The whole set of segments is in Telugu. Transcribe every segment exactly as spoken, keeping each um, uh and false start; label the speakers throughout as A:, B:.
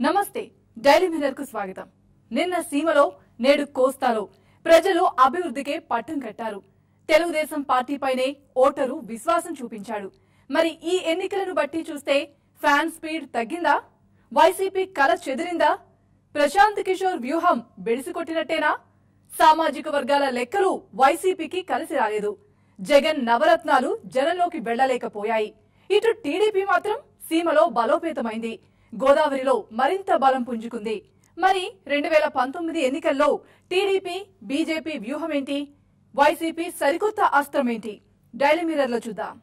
A: నమస్తే డైలీ మిర్రర్ కు స్వాగతం. నిన్న సీమలో నేడు కోస్తాలో ప్రజలు అభివృద్ధికే పట్టం కట్టారు. తెలుగుదేశం పార్టీపైనే ఓటరు విశ్వాసం చూపించాడు. మరి ఈ ఎన్నికలను బట్టి చూస్తే ఫ్యాన్ స్పీడ్ తగ్గిందా? వైసీపీ కల చెదిరిందా? ప్రశాంత్ కిషోర్ వ్యూహం బెడిసికొట్టినట్టేనా? సామాజిక వర్గాల లెక్కలు వైసీపీకి కలిసి రాలేదు. జగన్ నవరత్నాలు జనంలోకి వెళ్లలేకపోయాయి. ఇటు టీడీపీ మాత్రం సీమలో బలోపేతమైంది. గోదావరిలో మరింత బలం పుంజుకుంది. మరి రెండు వేల పంతొమ్మిది ఎన్నికల్లో టీడీపీ బీజేపీ వ్యూహం ఏంటి? వైసీపీ సరికొత్త అస్త్రం ఏంటి? డైలీ మిర్రర్ లో చూద్దాం.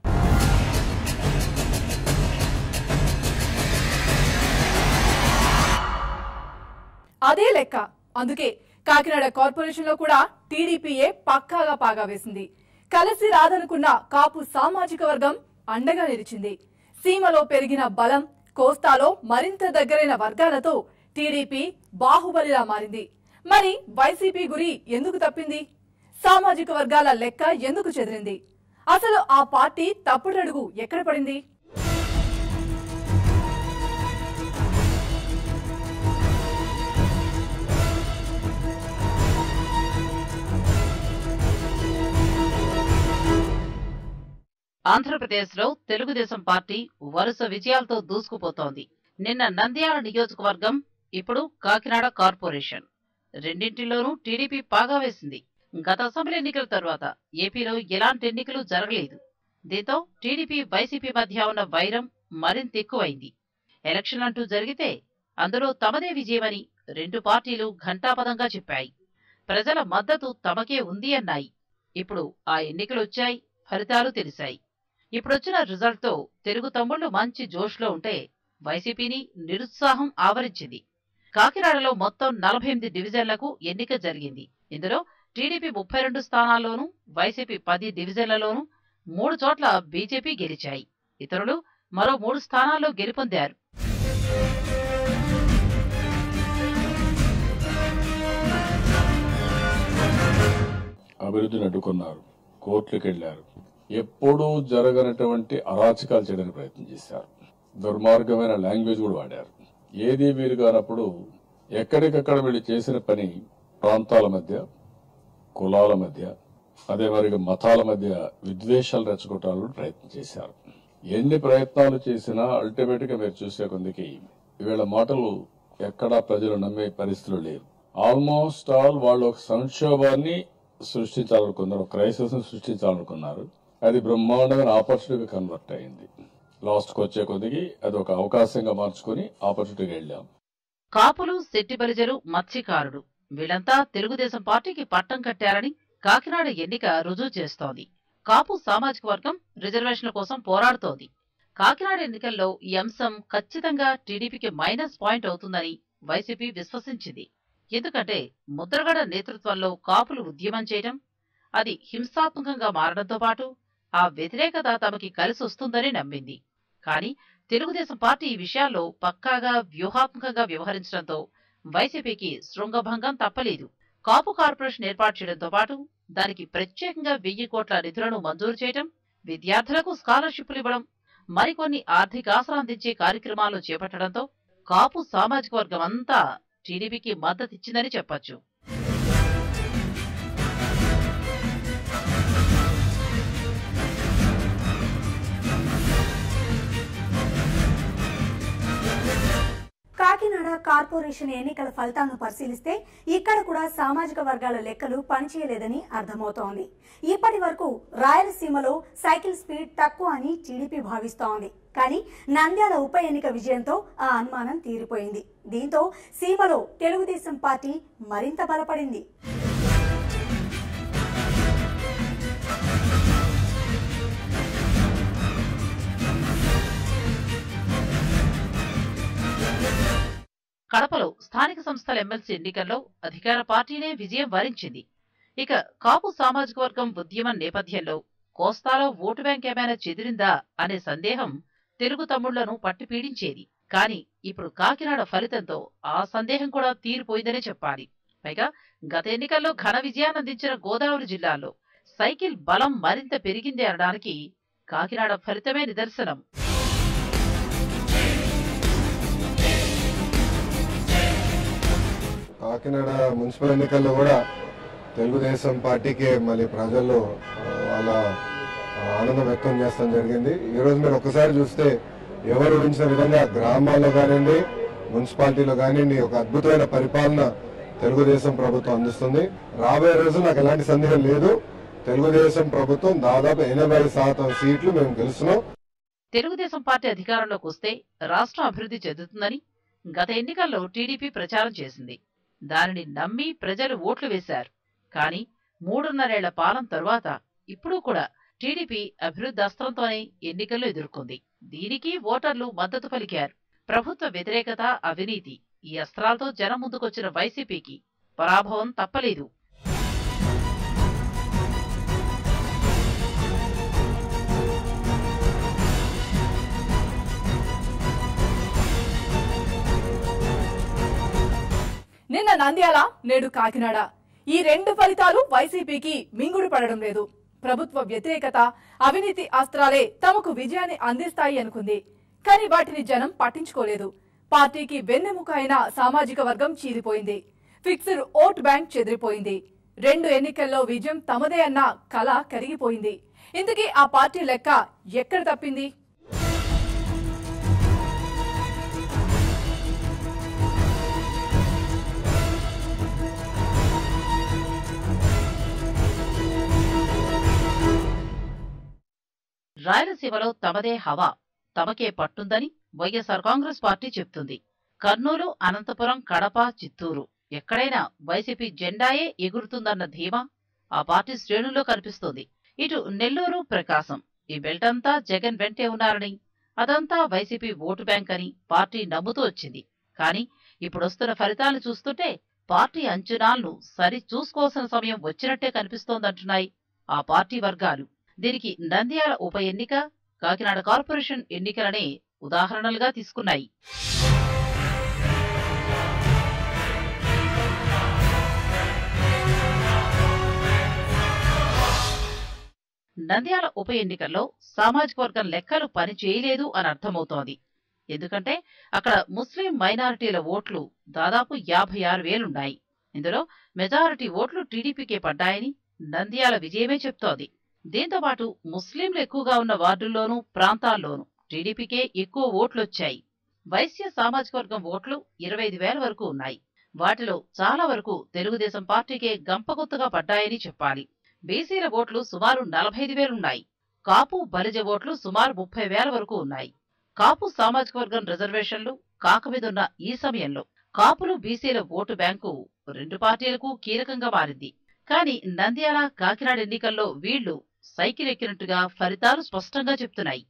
A: అదే లెక్క. అందుకే కాకినాడ కార్పొరేషన్ లో కూడా టీడీపీయే పక్కాగా పాగా వేసింది. కలిసి రాదనుకున్న కాపు సామాజిక వర్గం అండగా నిలిచింది. సీమలో పెరిగిన బలం, కోస్తాలో మరింత దగ్గరైన వర్గాలతో టీడీపీ బాహుబలిలా మారింది. మరి వైసీపీ గురి ఎందుకు తప్పింది? సామాజిక వర్గాల లెక్క ఎందుకు చెదిరింది? అసలు ఆ పార్టీ తప్పుడడుగు ఎక్కడ పడింది?
B: ఆంధ్రప్రదేశ్ లో తెలుగుదేశం పార్టీ వరుస విజయాలతో దూసుకుపోతోంది. నిన్న నంద్యాల నియోజకవర్గం, ఇప్పుడు కాకినాడ కార్పొరేషన్ రెండింటిలోనూ టీడీపీ పాగా వేసింది. గత అసెంబ్లీ ఎన్నికల తర్వాత ఏపీలో ఎలాంటి ఎన్నికలు జరగలేదు. దీంతో టీడీపీ వైసీపీ మధ్య ఉన్న వైరం మరింత ఎక్కువైంది. ఎలక్షన్లంటూ జరిగితే అందులో తమదే విజయమని రెండు పార్టీలు ఘంటాపథంగా చెప్పాయి. ప్రజల మద్దతు తమకే ఉంది అన్నాయి. ఇప్పుడు ఆ ఎన్నికలు వచ్చాయి, ఫలితాలు తెలిసాయి. ఇప్పుడొచ్చిన రిజల్ట్ తో తెలుగు తమ్ముళ్లు మంచి జోష్లో ఉంటే వైసీపీని నిరుత్సాహం ఆవరించింది. కాకినాడలో మొత్తం నలభై ఎనిమిది డివిజన్లకు ఎన్నిక జరిగింది. ఇందులో టీడీపీ ముప్పై రెండు స్థానాల్లోనూ, వైసీపీ పది డివిజన్లలోనూ, మూడు చోట్ల బీజేపీ గెలిచాయి. ఇతరులు మరో మూడు స్థానాల్లో గెలుపొందారు.
C: అభివృద్ధిని అడ్డుకున్నారు, కోర్టులకు వెళ్లారు, ఎప్పుడూ జరగనటువంటి అరాచకాలు చేయడానికి ప్రయత్నం చేశారు. దుర్మార్గమైన లాంగ్వేజ్ కూడా వాడారు. ఏదీ వీలు కానప్పుడు ఎక్కడికక్కడ వీళ్ళు చేసిన పని ప్రాంతాల మధ్య, కులాల మధ్య, అదే మరి మతాల మధ్య విద్వేషాలు రెచ్చగొట్టాలని ప్రయత్నం చేశారు. ఎన్ని ప్రయత్నాలు చేసినా అల్టిమేట్ గా మీరు చూసే కొందికి వీళ్ళ మాటలు ఎక్కడా ప్రజలు నమ్మే పరిస్థితులు లేవు. ఆల్మోస్ట్ ఆల్ వాళ్ళు ఒక సంక్షోభాన్ని సృష్టించాలనుకున్నారు, క్రైసిస్ ను సృష్టించాలనుకున్నారు. అది బ్రహ్మాండమైన ఆపర్చునిటీగా కన్వర్ట్ అయింది. లాస్ట్ కు వచ్చే కొద్దికి అది ఒక అవకాశంగా మార్చుకుని ఆపర్చునిటీగా వెళ్ళాం.
B: కాపులు, శెట్టి బలిజలు, మత్స్యకారులు వీళ్ళంతా తెలుగుదేశం పార్టీకి పట్టం కట్టారని కాకినాడ ఎన్నిక రుజువు చేస్తోంది. కాపు సామాజిక వర్గం రిజర్వేషన్ల కోసం పోరాడుతోంది. కాకినాడ ఎన్నికల్లో ఈ అంశం ఖచ్చితంగా టీడీపీకి మైనస్ పాయింట్ అవుతుందని వైసీపీ విశ్వసించింది. ఎందుకంటే ముద్రగడ నేతృత్వంలో కాపులు ఉద్యమం చేయడం, అది హింసాత్మకంగా మారడంతో పాటు ఆ వ్యతిరేకత తమకి కలిసొస్తుందని నమ్మింది. కానీ తెలుగుదేశం పార్టీ ఈ విషయాల్లో పక్కాగా వ్యూహాత్మకంగా వ్యవహరించడంతో వైసీపీకి శృంగభంగం తప్పలేదు. కాపు కార్పొరేషన్ ఏర్పాటు చేయడంతో పాటు దానికి ప్రత్యేకంగా వెయ్యి కోట్ల నిధులను మంజూరు చేయడం, విద్యార్థులకు స్కాలర్షిప్లు ఇవ్వడం, మరికొన్ని ఆర్థికాసరా అందించే కార్యక్రమాలు చేపట్టడంతో కాపు సామాజిక వర్గం అంతా టీడీపీకి మద్దతిచ్చిందని చెప్పొచ్చు.
D: కాకినాడ కార్పొరేషన్ ఎన్నికల ఫలితాలను పరిశీలిస్తే ఇక్కడ కూడా సామాజిక వర్గాల లెక్కలు పనిచేయలేదని అర్థమవుతోంది. ఇప్పటి వరకు రాయలసీమలో సైకిల్ స్పీడ్ తక్కువ అని టీడీపీ భావిస్తోంది. కానీ నంద్యాల ఉప ఎన్నిక విజయంతో ఆ అనుమానం తీరిపోయింది. దీంతో సీమలో తెలుగుదేశం పార్టీ మరింత బలపడింది.
B: కడపలో స్థానిక సంస్థల ఎమ్మెల్సీ ఎన్నికల్లో అధికార పార్టీనే విజయం వరించింది. ఇక కాపు సామాజిక వర్గం ఉద్యమం నేపథ్యంలో కోస్తాలో ఓటు బ్యాంక్ ఏమైనా చెదిరిందా అనే సందేహం తెలుగు తమ్ముళ్లను పట్టిపీడించేది. కానీ ఇప్పుడు కాకినాడ ఫలితంతో ఆ సందేహం కూడా తీరిపోయిందనే చెప్పాలి. పైగా గత ఎన్నికల్లో ఘన విజయాన్ని అందించిన గోదావరి జిల్లాలో సైకిల్ బలం మరింత పెరిగింది అనడానికి కాకినాడ ఫలితమే నిదర్శనం.
E: కాకినాడ మున్సిపల్ ఎన్నికల్లో కూడా తెలుగుదేశం పార్టీకే మళ్ళీ ప్రజల్లో వాళ్ళ ఆనందం వ్యక్తం చేస్తాం జరిగింది. ఈరోజు మీరు ఒకసారి చూస్తే ఎవరు ఊహించిన విధంగా గ్రామాల్లో కానివ్వండి, మున్సిపాలిటీలో కానివ్వండి ఒక అద్భుతమైన పరిపాలన తెలుగుదేశం ప్రభుత్వం అందిస్తుంది. రాబోయే రోజు నాకు ఎలాంటి సందేహం లేదు, తెలుగుదేశం ప్రభుత్వం దాదాపు ఎనభై శాతం సీట్లు మేము గెలుస్తున్నాం.
B: తెలుగుదేశం పార్టీ అధికారంలోకి వస్తే రాష్ట్రం అభివృద్ధి చెందుతుందని గత ఎన్నికల్లో టీడీపీ ప్రచారం చేసింది. దానిని నమ్మి ప్రజలు ఓట్లు వేశారు. కానీ మూడున్నరేళ్ల పాలన తరువాత ఇప్పుడు కూడా టీడీపీ అభివృద్ధి అస్త్రంతోనే ఎన్నికల్లో ఎదుర్కొంది. దీనికి ఓటర్లు మద్దతు పలికారు. ప్రభుత్వ వ్యతిరేకత, అవినీతి ఈ అస్త్రాలతో జనం ముందుకొచ్చిన వైసీపీకి పరాభవం తప్పలేదు.
A: నిన్న నంద్యాల, నేడు కాకినాడ ఈ రెండు ఫలితాలు వైసీపీకి మింగుడు పడడం లేదు. ప్రభుత్వ వ్యతిరేకత, అవినీతి అస్త్రాలే తమకు విజయాన్ని అందిస్తాయి అనుకుంది. కానీ వాటిని జనం పట్టించుకోలేదు. పార్టీకి వెన్నెముక అయిన సామాజిక వర్గం చీలిపోయింది. ఫిక్స్డ్ ఓట్ బ్యాంక్ చెదిరిపోయింది. రెండు ఎన్నికల్లో విజయం తమదే అన్న కళ కరిగిపోయింది. ఇందుకీ ఆ పార్టీ లెక్క ఎక్కడ తప్పింది?
B: రాయలసీమలో తమదే హవా, తమకే పట్టుందని వైఎస్ఆర్ కాంగ్రెస్ పార్టీ చెప్తుంది. కర్నూలు, అనంతపురం, కడప, చిత్తూరు ఎక్కడైనా వైసీపీ జెండాయే ఎగురుతుందన్న ధీమా ఆ పార్టీ శ్రేణుల్లో కనిపిస్తోంది. ఇటు నెల్లూరు, ప్రకాశం ఈ బెల్టంతా జగన్ వెంటే ఉన్నారని, అదంతా వైసీపీ ఓటు బ్యాంక్ అని పార్టీ నమ్ముతూ వచ్చింది. కానీ ఇప్పుడొస్తున్న ఫలితాలను చూస్తుంటే పార్టీ అంచనాలను సరి చూసుకోవాల్సిన సమయం వచ్చినట్టే కనిపిస్తోందంటున్నాయి ఆ పార్టీ వర్గాలు. దీనికి నంద్యాల ఉప ఎన్నిక, కాకినాడ కార్పొరేషన్ ఎన్నికలనే ఉదాహరణలుగా తీసుకున్నాయి. నంద్యాల ఉప ఎన్నికల్లో సామాజిక వర్గం లెక్కలు పని చేయలేదు అని అర్థమవుతోంది. ఎందుకంటే అక్కడ ముస్లిం మైనారిటీల ఓట్లు దాదాపు యాభై ఆరు వేలున్నాయి. ఇందులో మెజారిటీ ఓట్లు టీడీపీకే పడ్డాయని నంద్యాల విజయమే చెప్తోంది. దీంతో పాటు ముస్లింలు ఎక్కువగా ఉన్న వార్డుల్లోనూ, ప్రాంతాల్లోనూ టీడీపీకే ఎక్కువ ఓట్లొచ్చాయి. వైశ్య సామాజిక వర్గం ఓట్లు ఇరవై ఐదు వేల వరకు ఉన్నాయి. వాటిలో చాలా వరకు తెలుగుదేశం పార్టీకే గంపగుత్తగా పడ్డాయని చెప్పాలి. బీసీల ఓట్లు సుమారు నలభై ఐదు వేలున్నాయి. కాపు, బలిజ ఓట్లు సుమారు ముప్పై వేల వరకు ఉన్నాయి. కాపు సామాజిక వర్గం రిజర్వేషన్లు కాకమీదున్న ఈ సమయంలో కాపులు, బీసీల ఓటు బ్యాంకు రెండు పార్టీలకు కీలకంగా మారింది. కానీ నంద్యాల, కాకినాడ ఎన్నికల్లో వీళ్లు సైకిల్ ఎక్కినట్టుగా ఫలితాలు స్పష్టంగా చెప్తున్నాయి.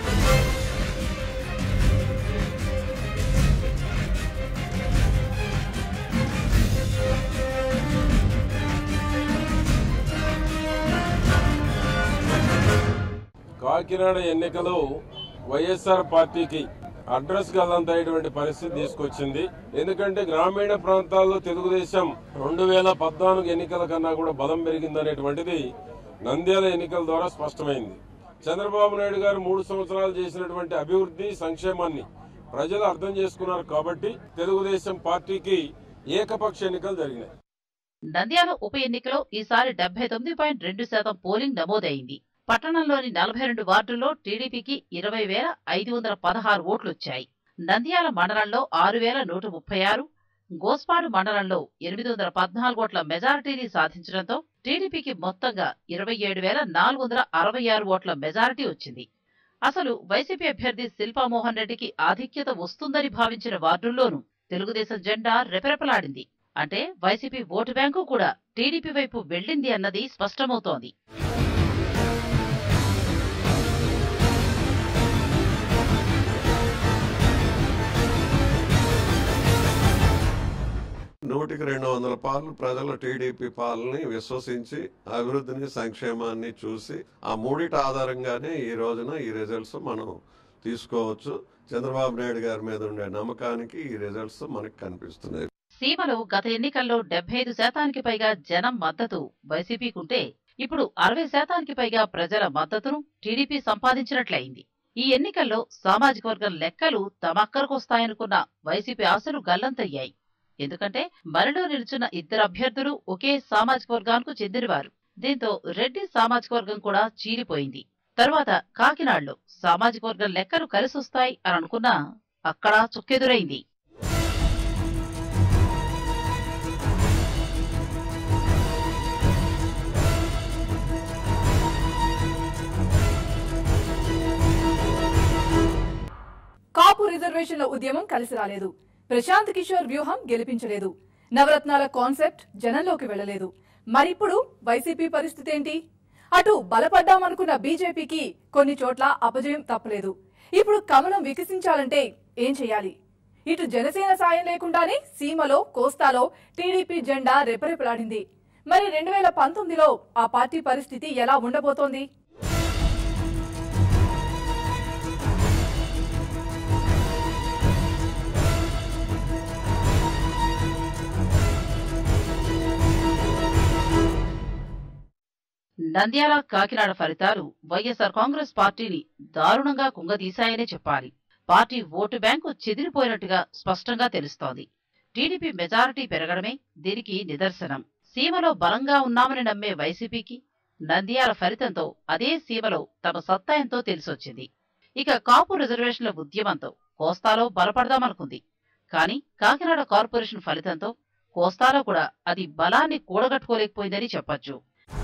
F: కాకినాడ ఎన్నికలో వైఎస్ఆర్ పార్టీకి అడ్రస్ గల్లంతయ్యేటువంటి పరిస్థితి తీసుకొచ్చింది. ఎందుకంటే గ్రామీణ ప్రాంతాల్లో తెలుగుదేశం రెండు వేల పద్నాలుగు ఎన్నికల కన్నా కూడా బలం పెరిగిందనేటువంటిది నంద్యాల ఎన్నికల ద్వారా స్పష్టమైంది. చంద్రబాబు నాయుడు గారు మూడు సంవత్సరాలు చేసినటువంటి అభివృద్ధి, సంక్షేమాన్ని ప్రజలు అర్థం చేసుకున్నారు కాబట్టి తెలుగుదేశం పార్టీకి ఏకపక్ష ఎన్నికలు జరిగినాయి.
B: నంద్యాల ఉప ఎన్నికలో ఈసారి డెబ్బై తొమ్మిది పాయింట్ రెండు శాతం పోలింగ్ నమోదైంది. పట్టణంలోని నలభై రెండు వార్డుల్లో టీడీపీకి ఇరవై వేల ఐదు వందల పదహారు ఓట్లొచ్చాయి. నంద్యాల మండలంలో ఆరు వేల నూట ముప్పై ఆరు, గోస్పాడు మండలంలో ఎనిమిది వందల పద్నాలుగు ఓట్ల మెజారిటీని సాధించడంతో టీడీపీకి మొత్తంగా ఇరవై ఏడు వేల నాలుగు వందల అరవై ఆరు ఓట్ల మెజారిటీ వచ్చింది. అసలు వైసీపీ అభ్యర్థి శిల్పామోహన్ రెడ్డికి ఆధిక్యత వస్తుందని భావించిన వార్డుల్లోనూ తెలుగుదేశం జెండా రెపరెపలాడింది. అంటే వైసీపీ ఓటు బ్యాంకు కూడా టీడీపీ వైపు వెళ్లింది అన్నది స్పష్టమవుతోంది.
G: నూటికి రెండు వందల పాలు ప్రజల టీడీపీ పాలనని విశ్వసించి అభివృద్ధిని, సంక్షేమాన్ని చూసి ఆ మూడిటి ఆధారంగానే ఈ రోజున ఈ రిజల్ట్స్ మనం తీసుకోవచ్చు. చంద్రబాబు నాయుడు గారి మీద ఉండే నమ్మకానికి ఈ రిజల్ట్స్ మనకు కనిపిస్తున్నాయి.
B: సీమలో గత ఎన్నికల్లో డెబ్బై ఐదు శాతానికి పైగా జనం మద్దతు వైసీపీకుంటే ఇప్పుడు అరవై శాతానికి పైగా ప్రజల మద్దతును టీడీపీ సంపాదించినట్లయింది. ఈ ఎన్నికల్లో సామాజిక వర్గం లెక్కలు తమ అక్కరకొస్తాయనుకున్న వైసీపీ ఆశలు గల్లంతయ్యాయి. ఎందుకంటే బరిలో నిలుచున్న ఇద్దరు అభ్యర్థులు ఒకే సామాజిక వర్గానికి చెందినవారు. దీంతో రెడ్డి సామాజిక వర్గం కూడా చీలిపోయింది. తరువాత కాకినాడలో సామాజిక వర్గం లెక్కలు కలిసొస్తాయి అని అనుకున్నా అక్కడ చుక్కెదురైంది.
A: కాపు రిజర్వేషన్ల ఉద్యమం కలిసి రాలేదు. ప్రశాంత్ కిషోర్ వ్యూహం గెలిపించలేదు. నవరత్నాల కాన్సెప్ట్ జనంలోకి వెళ్లలేదు. మరిప్పుడు వైసీపీ పరిస్థితి ఏంటి? అటు బలపడ్డామనుకున్న బీజేపీకి కొన్ని చోట్ల అపజయం తప్పలేదు. ఇప్పుడు కమలం వికసించాలంటే ఏం చేయాలి? ఇటు జనసేన సాయం లేకుండానే సీమలో కోస్తాలో టీడీపీ జెండా రెపరెపలాడింది. మరి రెండు వేల పంతొమ్మిదిలో ఆ పార్టీ పరిస్థితి ఎలా ఉండబోతోంది?
B: నంద్యాల కాకినాడ ఫలితాలు వైఎస్ఆర్ కాంగ్రెస్ పార్టీని దారుణంగా కుంగదీశాయనే చెప్పాలి. పార్టీ ఓటు బ్యాంకు చెదిరిపోయినట్టుగా స్పష్టంగా తెలుస్తోంది. టీడీపీ మెజారిటీ పెరగడమే దీనికి నిదర్శనం. సీమలో బలంగా ఉన్నామని నమ్మే వైసీపీకి నంద్యాల ఫలితంతో అదే సీమలో తమ సత్తా ఎంతో తెలిసొచ్చింది. ఇక కాపు రిజర్వేషన్ల ఉద్యమంతో కోస్తాలో బలపడదామనుకుంది. కానీ కాకినాడ కార్పొరేషన్ ఫలితంతో కోస్తాలో కూడా అది బలాన్ని కూడగట్టుకోలేకపోయిందని చెప్పొచ్చు.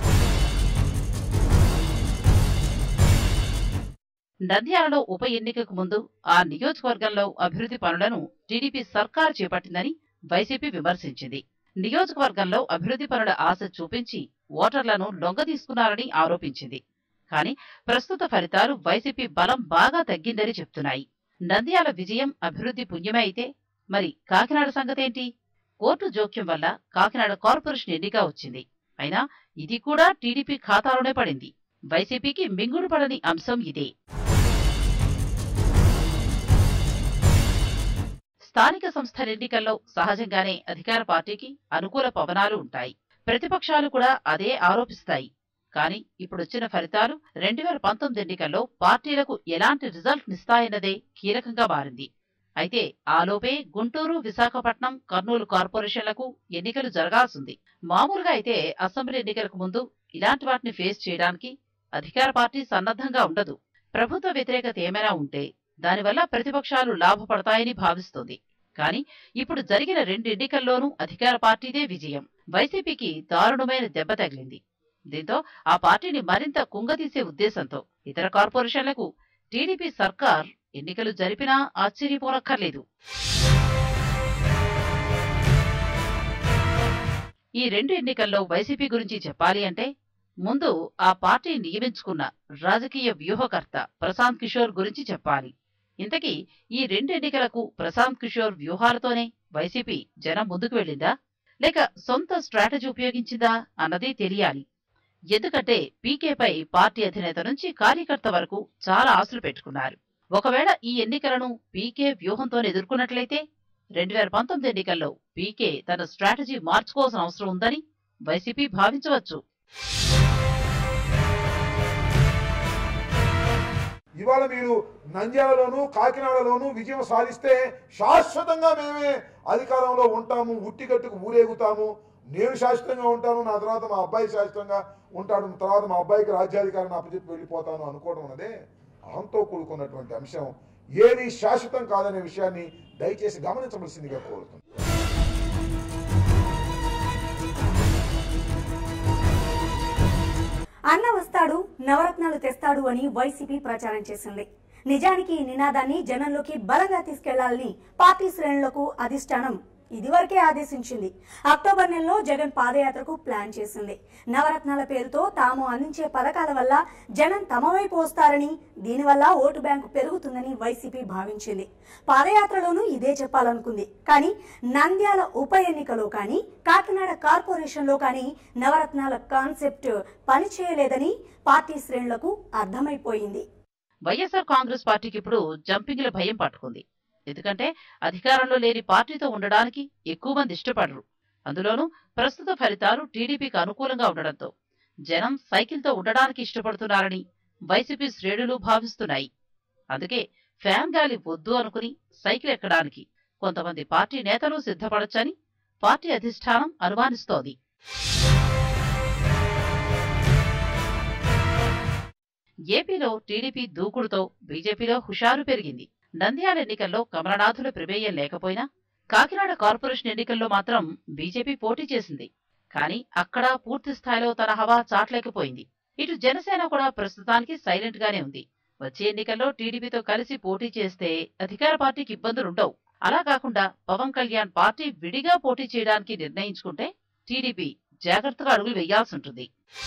B: నంద్యాలలో ఉప ఎన్నికకు ముందు ఆ నియోజకవర్గంలో అభివృద్ధి పనులను టీడీపీ సర్కారు చేపట్టిందని వైసీపీ విమర్శించింది. నియోజకవర్గంలో అభివృద్ధి పనుల ఆశ చూపించి ఓటర్లను లొంగదీసుకున్నారని ఆరోపించింది. కానీ ప్రస్తుత ఫలితాలు వైసీపీ బలం బాగా తగ్గిందని చెప్తున్నాయి. నంద్యాల విజయం అభివృద్ధి పుణ్యమే అయితే మరి కాకినాడ సంగతేంటి? కోర్టు జోక్యం వల్ల కాకినాడ కార్పొరేషన్ ఎన్నిక వచ్చింది. అయినా ఇది కూడా టీడీపీ ఖాతాలోనే పడింది. వైసీపీకి మింగుడు పడని అంశం ఇదే. స్థానిక సంస్థల ఎన్నికల్లో సహజంగానే అధికార పార్టీకి అనుకూల పవనాలు ఉంటాయి. ప్రతిపక్షాలు కూడా అదే ఆరోపిస్తాయి. కానీ ఇప్పుడొచ్చిన ఫలితాలు రెండు వేల పంతొమ్మిది ఎన్నికల్లో పార్టీలకు ఎలాంటి రిజల్ట్ నిస్తాయన్నదే కీలకంగా మారింది. అయితే ఆలోపే గుంటూరు, విశాఖపట్నం, కర్నూలు కార్పొరేషన్లకు ఎన్నికలు జరగాల్సింది. మామూలుగా అయితే అసెంబ్లీ ఎన్నికలకు ముందు ఇలాంటి వాటిని ఫేస్ చేయడానికి అధికార పార్టీ సన్నద్ధంగా ఉండదు. ప్రభుత్వ వ్యతిరేకత ఏమైనా ఉంటే దానివల్ల ప్రతిపక్షాలు లాభపడతాయని భావిస్తోంది. కానీ ఇప్పుడు జరిగిన రెండు ఎన్నికల్లోనూ అధికార పార్టీదే విజయం. వైసీపీకి దారుణమైన దెబ్బ తగిలింది. దీంతో ఆ పార్టీని మరింత కుంగదీసే ఉద్దేశంతో ఇతర కార్పొరేషన్లకు టీడీపీ సర్కార్ ఎన్నికలు జరిపినా ఆశ్చర్యపోనక్కర్లేదు. ఈ రెండు ఎన్నికల్లో వైసీపీ గురించి చెప్పాలి అంటే ముందు ఆ పార్టీ నియమించుకున్న రాజకీయ వ్యూహకర్త ప్రశాంత్ కిషోర్ గురించి చెప్పాలి. ఇంతకీ ఈ రెండు ఎన్నికలకు ప్రశాంత్ కిషోర్ వ్యూహాలతోనే వైసీపీ జనం ముందుకు వెళ్ళిందా లేక సొంత స్ట్రాటజీ ఉపయోగించిందా అన్నది తెలియాలి. ఎందుకంటే పీకేపై పార్టీ అధినేత నుంచి కార్యకర్త వరకు చాలా ఆశలు పెట్టుకున్నారు. ఒకవేళ ఈ ఎన్నికలను పీకే వ్యూహంతో ఎదుర్కొన్నట్లయితే రెండు వేల పంతొమ్మిది ఎన్నికల్లో పీకే తన స్ట్రాటజీ మార్చుకోవాల్సిన అవసరం ఉందని వైసీపీ భావించవచ్చు.
H: ఇవాళ మీరు నంద్యాలలోను కాకినాడలోను విజయం సాధిస్తే శాశ్వతంగా మేమే అధికారంలో ఉంటాము, ఉట్టిగట్టుకు ఊరేగుతాము, నేను శాశ్వతంగా ఉంటాను, నా తర్వాత మా అబ్బాయి శాశ్వతంగా ఉంటాడు, తర్వాత మా అబ్బాయికి రాజ్యాధికారాన్ని అప్పచెప్పి వెళ్ళిపోతాను అనుకోవడం అన్నదే అహంతో కూడుకున్నటువంటి అంశం. ఏది శాశ్వతం కాదనే విషయాన్ని దయచేసి గమనించవలసిందిగా కోరుతున్నాను.
D: అన్న వస్తాడు, నవరత్నాలు తెస్తాడు అని వైసీపీ ప్రచారం చేసింది. నిజానికి ఈ నినాదాన్ని జనంలోకి బలంగా తీసుకెళ్లాలని పార్టీ శ్రేణులకు అధిష్టానం ఇదివరకే ఆదేశించింది. అక్టోబర్ నెలలో జగన్ పాదయాత్రకు ప్లాన్ చేసింది. నవరత్నాల పేరుతో తాము అందించే పథకాల వల్ల జనం తమ వైపు వస్తారని, దీనివల్ల ఓటు బ్యాంకు పెరుగుతుందని వైసీపీ భావించింది. పాదయాత్రలోనూ ఇదే చెప్పాలనుకుంది. కానీ నంద్యాల ఉప ఎన్నికలో కానీ కాకినాడ కార్పొరేషన్లో కానీ నవరత్నాల కాన్సెప్ట్ పనిచేయలేదని పార్టీ శ్రేణులకు అర్థమైపోయింది.
B: వైఎస్ఆర్ కాంగ్రెస్ పార్టీకి ఇప్పుడు జంపింగ్ల భయం పట్టుకుంది. ఎందుకంటే అధికారంలో లేని పార్టీతో ఉండడానికి ఎక్కువ మంది ఇష్టపడరు. అందులోనూ ప్రస్తుత ఫలితాలు టీడీపీకి అనుకూలంగా ఉండడంతో జనం సైకిల్తో ఉండడానికి ఇష్టపడుతున్నారని వైసీపీ శ్రేణులు భావిస్తున్నాయి. అందుకే ఫ్యాన్ గాలి వద్దు అనుకుని సైకిల్ ఎక్కడానికి కొంతమంది పార్టీ నేతలు సిద్ధపడొచ్చని పార్టీ అధిష్టానం అనుమానిస్తోంది. ఏపీలో టీడీపీ దూకుడుతో బీజేపీలో హుషారు పెరిగింది. నంద్యాల ఎన్నికల్లో కమలనాథుల ప్రమేయం లేకపోయినా కాకినాడ కార్పొరేషన్ ఎన్నికల్లో మాత్రం బీజేపీ పోటీ చేసింది. కానీ అక్కడ పూర్తి స్థాయిలో తన హవా చాటలేకపోయింది. ఇటు జనసేన కూడా ప్రస్తుతానికి సైలెంట్ గానే ఉంది. వచ్చే ఎన్నికల్లో టీడీపీతో కలిసి పోటీ చేస్తే అధికార పార్టీకి ఇబ్బందులుండవు. అలా కాకుండా పవన్ కళ్యాణ్ పార్టీ విడిగా పోటీ చేయడానికి నిర్ణయించుకుంటే టీడీపీ జాగ్రత్తగా అడుగులు వేయాల్సి ఉంటుంది.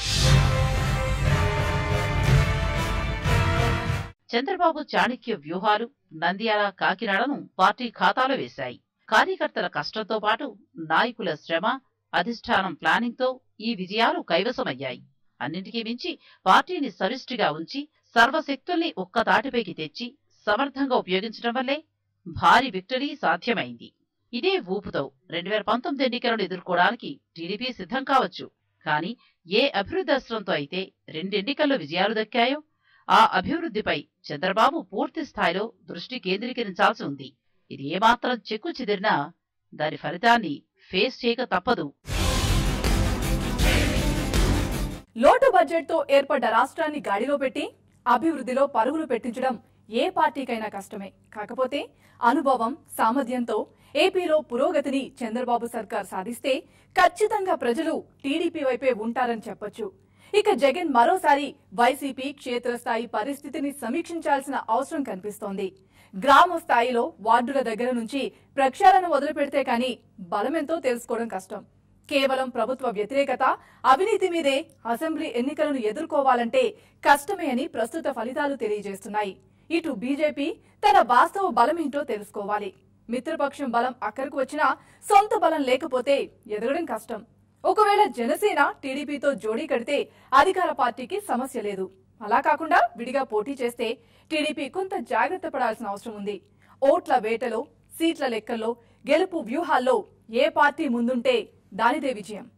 B: చంద్రబాబు చాణక్య వ్యూహాలు నంద్యాల, కాకినాడను పార్టీ ఖాతాలో వేశాయి. కార్యకర్తల కష్టంతో పాటు నాయకుల శ్రమ, అధిష్టానం ప్లానింగ్ తో ఈ విజయాలు కైవసమయ్యాయి. అన్నింటికీ మించి పార్టీని సమిష్టిగా ఉంచి సర్వశక్తుల్ని ఒక్క తాటిపైకి తెచ్చి సమర్థంగా ఉపయోగించడం వల్లే భారీ విక్టరీ సాధ్యమైంది. ఇదే ఊపుతో రెండు వేల పంతొమ్మిది ఎన్నికలను ఎదుర్కోవడానికి టీడీపీ సిద్ధం కావచ్చు. కానీ ఏ అభివృద్ధి అస్త్రంతో అయితే రెండెన్నికల్లో విజయాలు దక్కాయో ఆ అభివృద్ధిపై చంద్రబాబు పూర్తి స్థాయిలో దృష్టి కేంద్రీకరించాల్సి ఉంది. ఇది ఏమాత్రం చెక్కు చెదిరినా దాని ఫలితాన్ని ఫేస్ చేయక తప్పదు.
A: లోటు బడ్జెట్ తో ఏర్పడ్డ రాష్ట్రాన్ని గాడిలో పెట్టి అభివృద్ధిలో పరుగులు పెట్టించడం ఏ పార్టీకైనా కష్టమే. కాకపోతే అనుభవం, సామర్థ్యంతో ఏపీలో పురోగతిని చంద్రబాబు సర్కార్ సాధిస్తే ఖచ్చితంగా ప్రజలు టీడీపీ వైపే ఉంటారని చెప్పొచ్చు. ఇక జగన్ మరోసారి వైసీపీ క్షేత్రస్థాయి పరిస్థితిని సమీక్షించాల్సిన అవసరం కనిపిస్తోంది. గ్రామ స్థాయిలో వార్డుల దగ్గర నుంచి ప్రక్షాళన మొదలు పెడితే కానీ బలమెంతో తెలుసుకోవడం కష్టం. కేవలం ప్రభుత్వ వ్యతిరేకత, అవినీతి మీదే అసెంబ్లీ ఎన్నికలను ఎదుర్కోవాలంటే కష్టమే అని ప్రస్తుత ఫలితాలు తెలియజేస్తున్నాయి. ఇటు బీజేపీ తన వాస్తవ బలమేంటో తెలుసుకోవాలి. మిత్రపక్షం బలం అక్కడికి వచ్చినా సొంత బలం లేకపోతే ఎదగడం కష్టం. ఒకవేళ జనసేన టీడీపీతో జోడీ కడితే అధికార పార్టీకి సమస్య లేదు. అలా కాకుండా విడిగా పోటీ చేస్తే టీడీపీ కొంత జాగ్రత్త పడాల్సిన అవసరం ఉంది. ఓట్ల వేటలో, సీట్ల లెక్కల్లో, గెలుపు వ్యూహాల్లో ఏ పార్టీ ముందుంటే దానిదే విజయం.